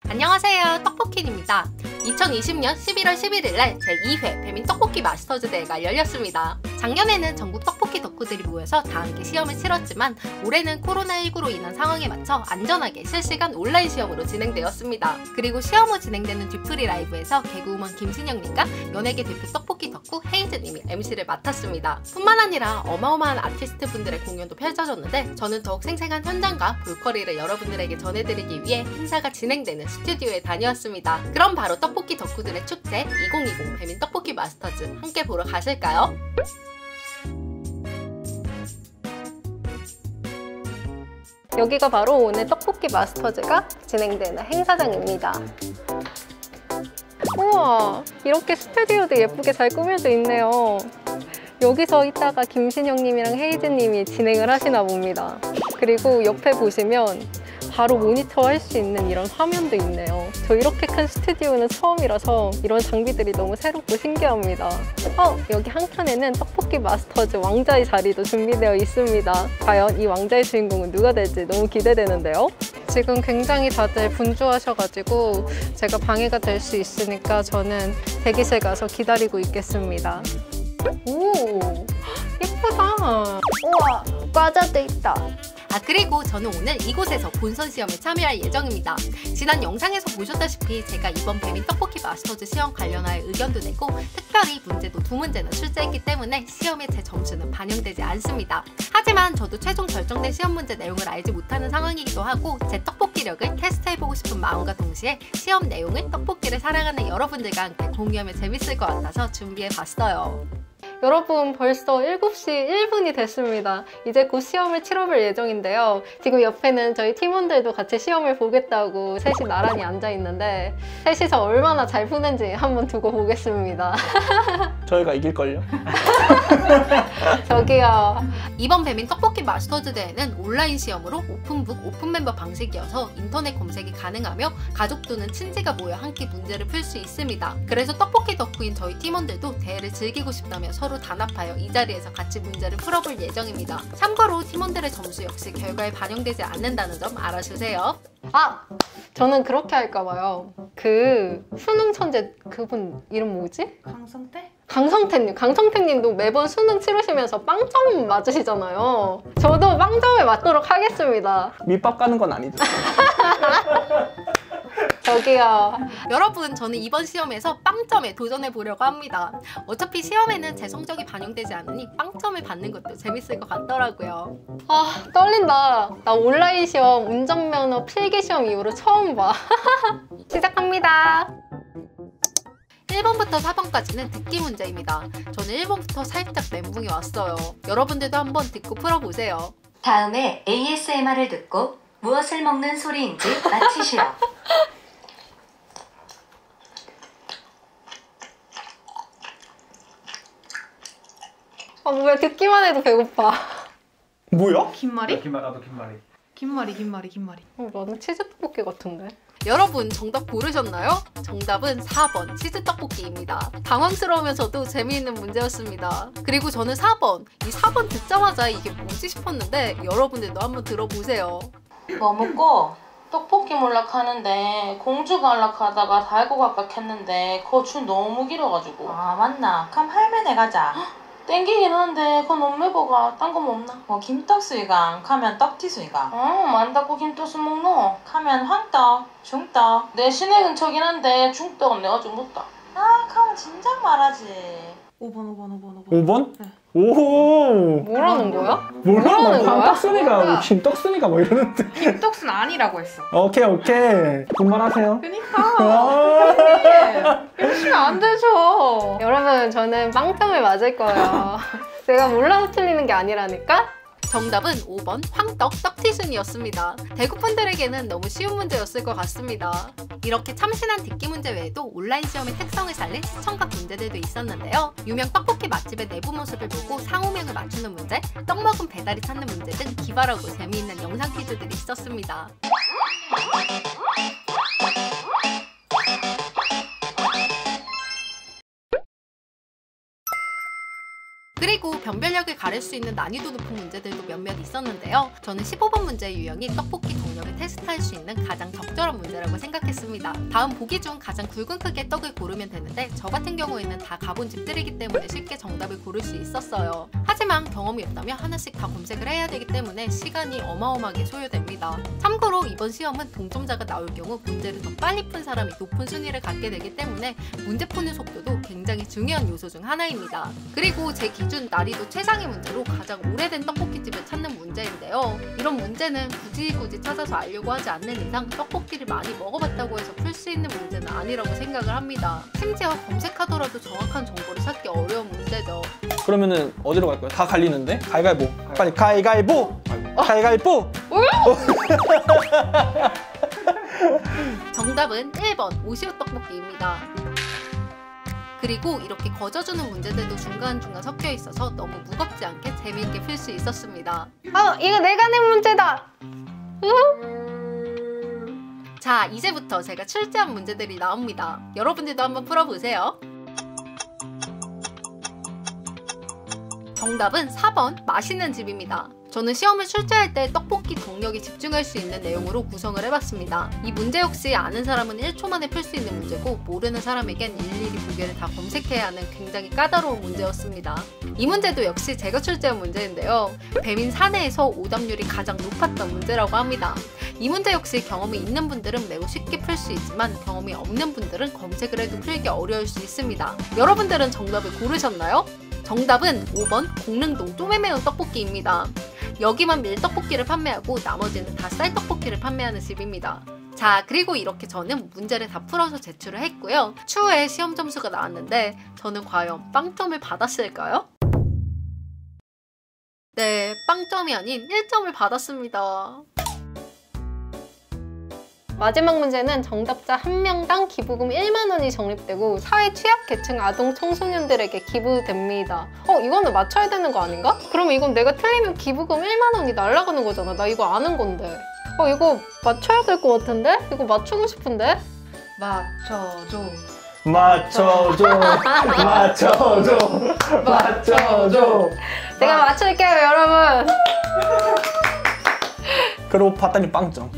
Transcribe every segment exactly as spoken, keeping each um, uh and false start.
안녕하세요, 떡볶이입니다. 이천이십 년 십일월 십일일날 제이 회 배민 떡볶이 마스터즈 대회가 열렸습니다. 작년에는 전국 떡볶이 덕후들이 모여서 다 함께 시험을 치렀지만 올해는 코로나십구로 인한 상황에 맞춰 안전하게 실시간 온라인 시험으로 진행되었습니다. 그리고 시험 후 진행되는 뒤풀이 라이브에서 개그우먼 김신영님과 연예계 대표 떡볶이 덕후 헤이즈님이 엠시를 맡았습니다. 뿐만 아니라 어마어마한 아티스트 분들의 공연도 펼쳐졌는데 저는 더욱 생생한 현장과 볼거리를 여러분들에게 전해드리기 위해 행사가 진행되는 스튜디오에 다녀왔습니다. 그럼 바로 떡볶이 덕후들의 축제 이천이십 배민 떡볶이 마스터즈 함께 보러 가실까요? 여기가 바로 오늘 떡볶이 마스터즈가 진행되는 행사장입니다. 우와, 이렇게 스튜디오도 예쁘게 잘 꾸며져 있네요. 여기서 이따가 김신영님이랑 헤이즈님이 진행을 하시나 봅니다. 그리고 옆에 보시면 바로 모니터 할 수 있는 이런 화면도 있네요. 저 이렇게 큰 스튜디오는 처음이라서 이런 장비들이 너무 새롭고 신기합니다. 어, 여기 한켠에는 떡볶이 마스터즈 왕자의 자리도 준비되어 있습니다. 과연 이 왕자의 주인공은 누가 될지 너무 기대되는데요. 지금 굉장히 다들 분주하셔가지고 제가 방해가 될 수 있으니까 저는 대기실 가서 기다리고 있겠습니다. 오, 예쁘다. 우와, 과자도 있다. 아, 그리고 저는 오늘 이곳에서 본선 시험에 참여할 예정입니다. 지난 영상에서 보셨다시피 제가 이번 배민 떡볶이 마스터즈 시험 관련하여 의견도 내고 특별히 문제도 두 문제나 출제했기 때문에 시험에 제 점수는 반영되지 않습니다. 하지만 저도 최종 결정된 시험 문제 내용을 알지 못하는 상황이기도 하고 제 떡볶이력을 테스트해보고 싶은 마음과 동시에 시험 내용을 떡볶이를 사랑하는 여러분들과 함께 공유하면 재밌을 것 같아서 준비해봤어요. 여러분, 벌써 일곱 시 일 분이 됐습니다. 이제 곧 시험을 치러볼 예정인데요. 지금 옆에는 저희 팀원들도 같이 시험을 보겠다고 셋이 나란히 앉아있는데 셋이서 얼마나 잘 푸는지 한번 두고 보겠습니다. 저희가 이길걸요? 저기요. 이번 배민 떡볶이 마스터즈 대회는 온라인 시험으로 오픈북, 오픈멤버 방식이어서 인터넷 검색이 가능하며 가족 또는 친지가 모여 함께 문제를 풀 수 있습니다. 그래서 떡볶이 덕후인 저희 팀원들도 대회를 즐기고 싶다면 서로 단합하여 이 자리에서 같이 문제를 풀어볼 예정입니다. 참고로 팀원들의 점수 역시 결과에 반영되지 않는다는 점 알아주세요. 아! 저는 그렇게 할까봐요. 그 수능 천재 그분 이름 뭐지? 강성태? 강성태님. 강성태님도 매번 수능 치르시면서 빵점 맞으시잖아요. 저도 빵점에 맞도록 하겠습니다. 밑밥 가는 건 아니죠? 저기요. 여러분, 저는 이번 시험에서 빵점에 도전해보려고 합니다. 어차피 시험에는 제 성적이 반영되지 않으니 빵점을 받는 것도 재밌을 것 같더라고요. 아, 떨린다. 나 온라인 시험, 운전면허 필기시험 이후로 처음 봐. 시작합니다. 일 번부터 사 번까지는 듣기 문제입니다. 저는 일 번부터 살짝 멘붕이 왔어요. 여러분들도 한번 듣고 풀어보세요. 다음에 에이에스엠알을 듣고 무엇을 먹는 소리인지 맞히시오. 아, 왜 듣기만 해도 배고파. 뭐야? 김말이? 김말, 나도 김말이. 김말이, 김말이, 김말이. 어, 나는 치즈떡볶이 같은데? 여러분, 정답 고르셨나요? 정답은 사 번 치즈떡볶이입니다. 당황스러우면서도 재미있는 문제였습니다. 그리고 저는 사 번, 이 사 번 듣자마자 이게 뭐지 싶었는데 여러분들도 한번 들어보세요. 뭐 먹고? 떡볶이 몰락 하는데 공주 갈락 하다가 달고 갈락 했는데 그거 줄 너무 길어가지고. 아, 맞나? 그럼 할매네 가자. 땡기긴 한데 그거 너무 매버가. 딴 거 뭐 없나? 뭐 김떡수이강 가면 떡튀수이강. 어, 만다고 김떡수 먹노? 가면 황떡, 중떡. 내 시내 근처긴 한데 중떡은 내가 좀 못다. 아, 가면 진작 말하지. 오 번, 오 번, 오 번, 오 번. 오 번? 네. 오. 뭐라는 거야? 몰라? 뭐라는 뭐 거야? 떡순이가 뭐 김떡순이가 뭐 이러는데. 김떡수는 아니라고 했어. 오케이 오케이. 분발하세요. 그니까. 열심히 안 되죠. 여러분, 저는 빵점을 맞을 거예요. 내가 몰라서 틀리는 게 아니라니까? 정답은 오 번 황떡 떡튀순이었습니다. 대구분들에게는 너무 쉬운 문제였을 것 같습니다. 이렇게 참신한 듣기 문제 외에도 온라인 시험의 특성을 살린 시청각 문제들도 있었는데요. 유명 떡볶이 맛집의 내부 모습을 보고 상호명을 맞추는 문제, 떡 먹은 배달이 찾는 문제 등 기발하고 재미있는 영상 퀴즈들이 있었습니다. 그리고 변별력을 가릴 수 있는 난이도 높은 문제들도 몇몇 있었는데요. 저는 십오 번 문제의 유형이 떡볶이 동력을 테스트할 수 있는 가장 적절한 문제라고 생각했습니다. 다음 보기 중 가장 굵은 크기의 떡을 고르면 되는데 저 같은 경우에는 다 가본 집들이기 때문에 쉽게 정답을 고를 수 있었어요. 하지만 경험이 없다면 하나씩 다 검색을 해야 되기 때문에 시간이 어마어마하게 소요됩니다. 참고로 이번 시험은 동점자가 나올 경우 문제를 더 빨리 푼 사람이 높은 순위를 갖게 되기 때문에 문제 푸는 속도도 굉장히 중요한 요소 중 하나입니다. 그리고 제 기준 난이도 최상의 문제로 가장 오래된 떡볶이집을 찾는 문제인데요. 이런 문제는 굳이 굳이 찾아서 알려고 하지 않는 이상 떡볶이를 많이 먹어봤다고 해서 풀 수 있는 문제는 아니라고 생각을 합니다. 심지어 검색하더라도 정확한 정보를 찾기 어려운 문제죠. 그러면은 어디로 갈까요? 다 갈리는데? 가위가위보. 빨리 가위가위보. 가위가위보. 정답은 일 번 오시오 떡볶이입니다. 그리고 이렇게 거저주는 문제들도 중간중간 섞여 있어서 너무 무겁지 않게 재미있게 풀 수 있었습니다. 어, 이거 내가 낸 문제다. 자, 이제부터 제가 출제한 문제들이 나옵니다. 여러분들도 한번 풀어보세요. 정답은 사 번 맛있는 집입니다. 저는 시험을 출제할 때 떡볶이 동력에 집중할 수 있는 내용으로 구성을 해봤습니다. 이 문제 역시 아는 사람은 일 초 만에 풀 수 있는 문제고 모르는 사람에겐 일일이 보기를 다 검색해야 하는 굉장히 까다로운 문제였습니다. 이 문제도 역시 제가 출제한 문제인데요. 배민 사내에서 오답률이 가장 높았던 문제라고 합니다. 이 문제 역시 경험이 있는 분들은 매우 쉽게 풀 수 있지만 경험이 없는 분들은 검색을 해도 풀기 어려울 수 있습니다. 여러분들은 정답을 고르셨나요? 정답은 오 번 공릉동 쪼매매운 떡볶이입니다. 여기만 밀떡볶이를 판매하고 나머지는 다 쌀떡볶이를 판매하는 집입니다. 자, 그리고 이렇게 저는 문제를 다 풀어서 제출을 했고요. 추후에 시험 점수가 나왔는데 저는 과연 빵점을 받았을까요? 네, 빵점이 아닌 일 점을 받았습니다. 마지막 문제는 정답자 한 명당 기부금 일만 원이 적립되고 사회 취약계층 아동 청소년들에게 기부됩니다. 어, 이거는 맞춰야 되는 거 아닌가? 그럼 이건 내가 틀리면 기부금 일만 원이 날아가는 거잖아. 나 이거 아는 건데. 어, 이거 맞춰야 될 것 같은데? 이거 맞추고 싶은데? 맞춰줘. 맞춰줘. 맞춰줘. 맞춰줘. 제가 맞출게요, 여러분. 그러고 봤더니 빵점.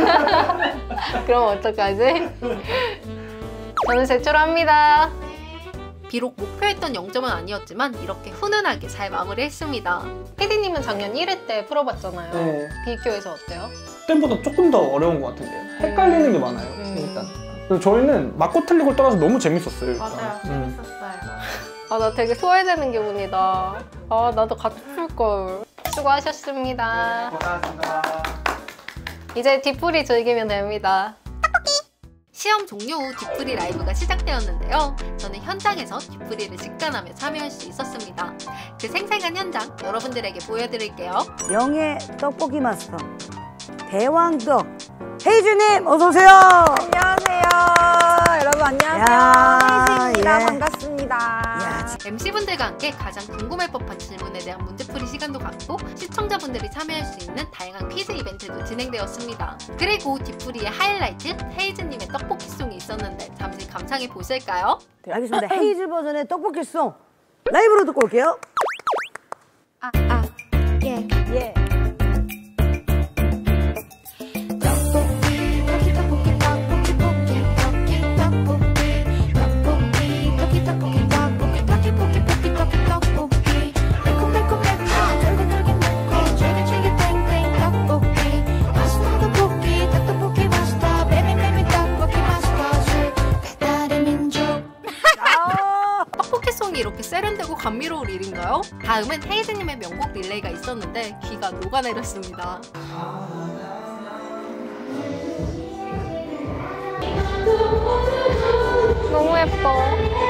그럼 어떡하지? 저는 제출합니다. 비록 목표했던 영 점은 아니었지만 이렇게 훈훈하게 잘 마무리했습니다. 피디님은 작년 일 회 때 풀어봤잖아요. 네. 비교해서 어때요? 그때보다 조금 더 어려운 것 같은데요. 헷갈리는 게 많아요. 음. 일단. 그리고 저희는 맞고 틀리고 떠나서 너무 재밌었어요. 일단. 맞아요. 음. 재밌었어요. 아, 나 되게 소외되는 기분이다. 아, 나도 같이 풀걸. 수고하셨습니다. 고생하셨습니다. 이제 뒷풀이 즐기면 됩니다. 시험 종료 후 뒷풀이 라이브가 시작되었는데요. 저는 현장에서 뒷풀이를 직관하며 참여할 수 있었습니다. 그 생생한 현장 여러분들에게 보여드릴게요. 명예 떡볶이 마스터 대왕떡 헤이즈님 어서오세요. 안녕하세요. 여러분 안녕하세요. 헤이즈입니다. 예. 반갑습니다. 야, 엠시분들과 함께 가장 궁금할 법한 질문에 대한 문제풀이 시간도 갖고 시청자분들이 참여할 수 있는 다양한 퀴즈 이벤트도 진행되었습니다. 그리고 뒷풀이의 하이라이트 헤이즈님의 떡볶이송이 있었는데 잠시 감상해 보실까요? 네, 알겠습니다. 헤이즈 버전의 떡볶이송 라이브로 듣고 올게요. 아, 아, 예. 예. 떡볶이송이 이렇게 세련되고 감미로울 일인가요? 다음은 헤이즈님의 명곡 릴레이가 있었는데 귀가 녹아내렸습니다. 너무 예뻐.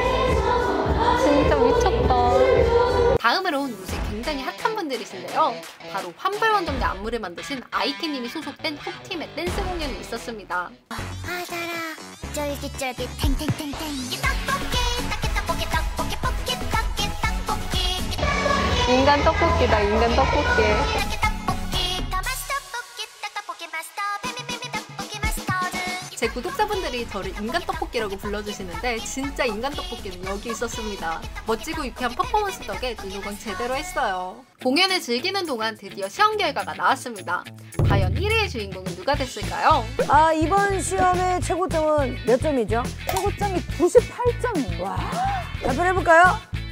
진짜 미쳤다. 다음으로는 요새 굉장히 핫한 분들이신데요. 바로 환불원동대 안무를 만드신 아이케님이 소속된 톡팀의 댄스 공연이 있었습니다. 하자라 쫄깃쫄깃 탱탱탱탱 이 떡볶이 떡볶이 떡볶이 떡볶이 떡볶이 떡볶이 떡볶이 인간 떡볶이다, 인간 떡볶이. 떡볶이 떡볶이 더 맛있어 떡볶이 떡볶이 마스터 베비베비 떡볶이 마스터즈 제 구독자분들이 저를 인간 떡볶이라고 불러주시는데 진짜 인간 떡볶이는 여기 있었습니다. 멋지고 유쾌한 퍼포먼스 덕에 눈호강 제대로 했어요. 공연을 즐기는 동안 드디어 시험 결과가 나왔습니다. 과연 일 위의 주인공은 누가 됐을까요? 아, 이번 시험의 최고점은 몇 점이죠? 최고점이 구십팔 점이에요. 와. 발표해볼까요?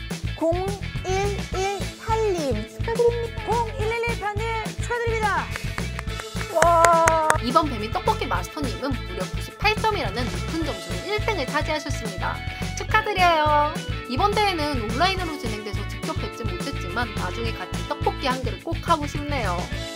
공일일팔 님 축하드립니다. 공일일일팔 님 축하드립니다. 와. 이번 뱀이 떡볶이 마스터님은 무려 구십팔 점이라는 높은 점수로 일 등을 차지하셨습니다. 축하드려요. 이번 대회는 온라인으로 진행돼서 직접 뵙지 못했지만 나중에 같이 떡볶이 한 그릇 꼭 하고 싶네요.